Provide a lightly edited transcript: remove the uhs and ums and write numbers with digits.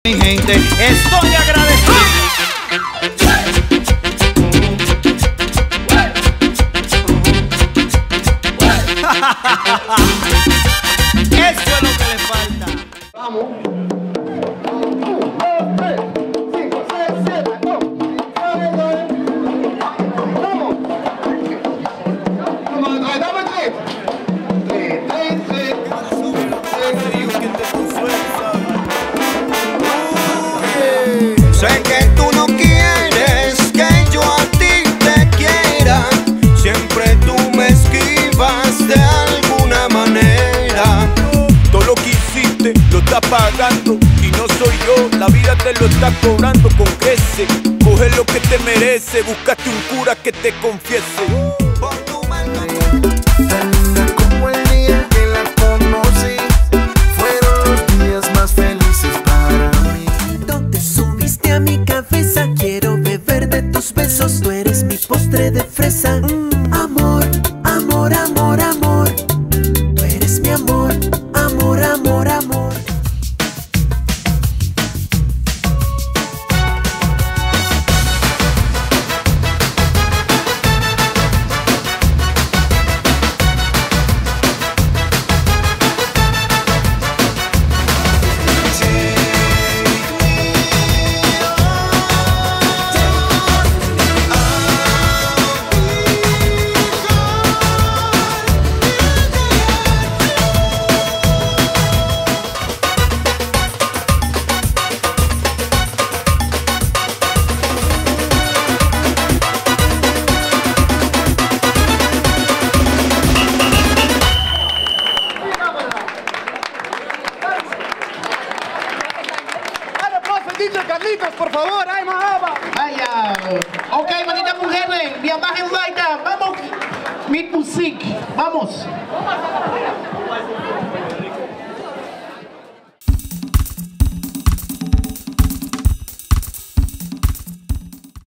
Mi gente, estoy agradecido. Eso es lo que le falta. Vamos. Sé que tú no quieres que yo a ti te quiera, siempre tú me esquivas de alguna manera. Todo lo que hiciste lo estás pagando y no soy yo, la vida te lo está cobrando con creces. Coge lo que te merece, búscate un cura que te confiese. Por tu maldad. Tan linda como el día que la conocí, fueron los días más felices para mí. ¿Dónde subiste a mi cabeza? Quiero beber de tus besos, tú eres mi postre de fresa. Amor, amor, amor, amor, tú eres mi amor, amor, amor, amor. Carlitos, por favor, ay, mahaba. Vaya, ok, manita mujeres, wir machen weiter, vamos mit Musik, vamos.